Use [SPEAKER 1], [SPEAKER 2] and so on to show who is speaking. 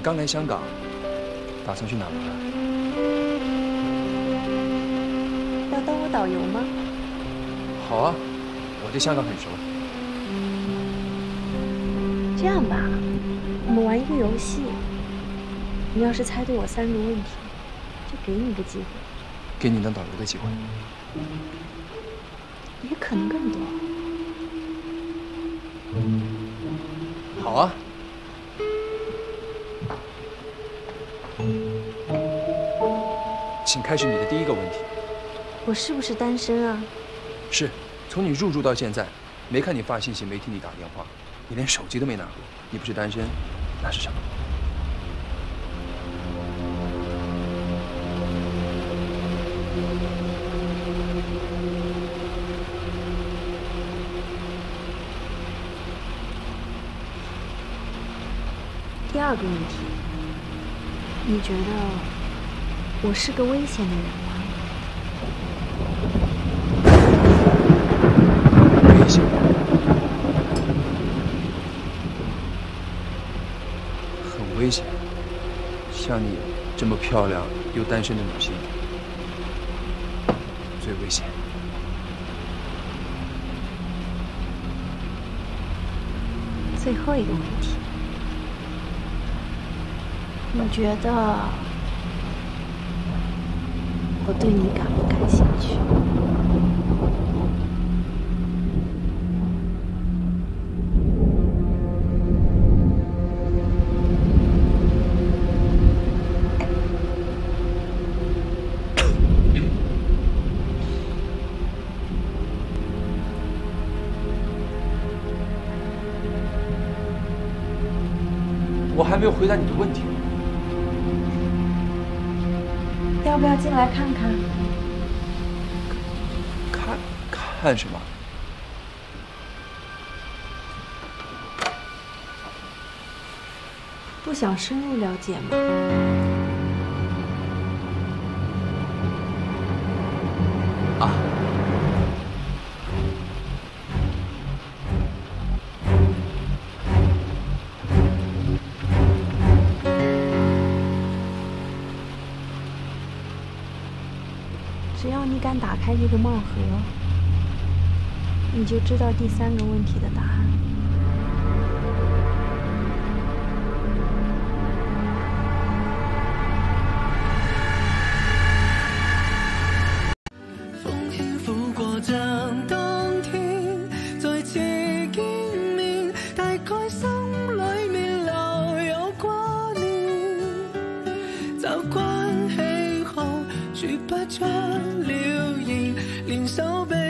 [SPEAKER 1] 刚来香港，打算去哪玩啊？
[SPEAKER 2] 要当我导游吗？
[SPEAKER 1] 好啊，我对香港很熟。
[SPEAKER 2] 这样吧，我们玩一个游戏。你要是猜对我3个问题，就给你一个机会。
[SPEAKER 1] 给你当导游的机会。
[SPEAKER 2] 也可能更多。
[SPEAKER 1] 好啊。请开始你的第1个问题。
[SPEAKER 2] 我是不是单身啊？
[SPEAKER 1] 是，从你入住到现在，没看你发信息，没听你打电话，你连手机都没拿过。你不是单身，那是什么？
[SPEAKER 2] 第2个问题，你觉得我是个危险的人吗？
[SPEAKER 1] 危险？很危险。像你这么漂亮又单身的女性，最危险。
[SPEAKER 2] 最后一个问题。你觉得我对你感不感兴趣？
[SPEAKER 1] 我还没有回答你的问题。
[SPEAKER 2] 要不要进来看看？
[SPEAKER 1] 看什么？
[SPEAKER 2] 不想深入了解吗？
[SPEAKER 1] 啊。
[SPEAKER 2] 只要你敢打开这个盲盒，你就知道第3个问题的答案。
[SPEAKER 3] 風輕撫過像當天再次見面，大概心裏面留有掛念，習慣喜好說不出了言，連手臂